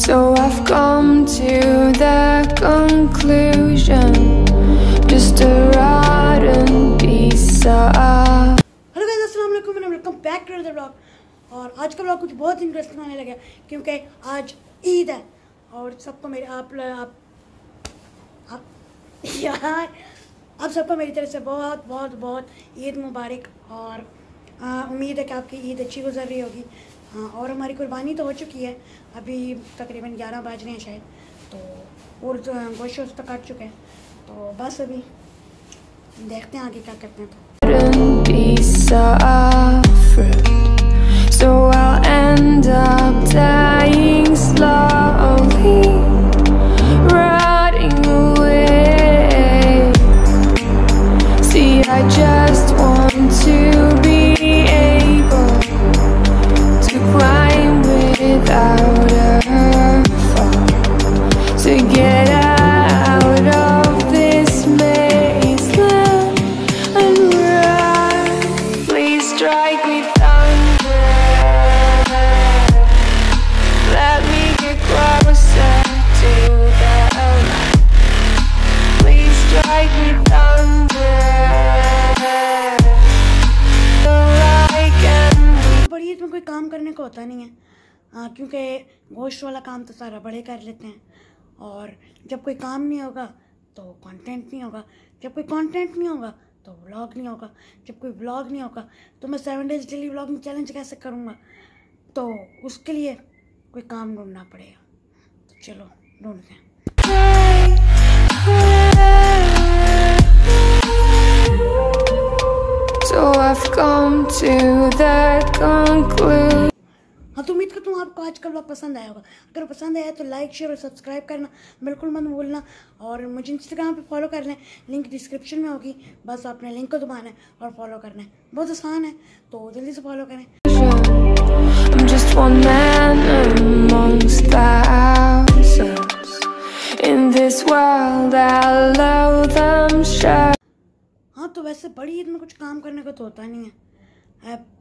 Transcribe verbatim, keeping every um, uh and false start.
So I've come to the conclusion, just a rotten piece of. Hello guys, अस्सलाम वालेकुम and welcome back to the vlog. और आज का vlog कुछ बहुत इंटरेस्टिंग होने लगा क्योंकि आज ईद है और सबको मेरे आप आप आप यार आप सबको मेरी तरफ से बहुत बहुत बहुत ईद मुबारक। और आ, उम्मीद है कि आपकी ईद अच्छी गुजर रही होगी। हाँ, और हमारी कुर्बानी तो हो चुकी है, अभी तकरीबन ग्यारह बज रहे हैं शायद, तो और गोश्त वोश्त तो काट चुके हैं, तो बस अभी देखते हैं आगे क्या करते हैं। So I'll end up dying slowly, rotting away. See, I just want to be able to climb without a fall, to get out of this maze and run. Please strike me thunder, let me get closer to the light. Please strike me thunder, so I can. बड़ी ईद में कोई काम करने को होता नहीं है, हाँ, क्योंकि गोश्त वाला काम तो सारा बड़े कर लेते हैं। और जब कोई काम नहीं होगा तो कंटेंट नहीं होगा, जब कोई कंटेंट नहीं होगा तो व्लॉग नहीं होगा, जब कोई व्लॉग नहीं होगा तो मैं seven days daily vlogging challenge कैसे करूँगा। तो उसके लिए कोई काम ढूंढना पड़ेगा, तो चलो ढूंढते हैं। So I've come to the conclusion. हाँ, तो उम्मीद करता हूँ आपको आज का व्लॉग पसंद आया होगा। अगर पसंद आया तो लाइक शेयर और सब्सक्राइब करना बिल्कुल मत भूलना। और मुझे इंस्टाग्राम पे फॉलो कर लें, लिंक डिस्क्रिप्शन में होगी, बस आपने लिंक को दबाना है और फॉलो करना है, बहुत आसान है, तो जल्दी से फॉलो करें। I'm just one man amongst thousands. In this world I love them. हाँ, तो वैसे बड़ी ईद में कुछ काम करने का तो होता नहीं है।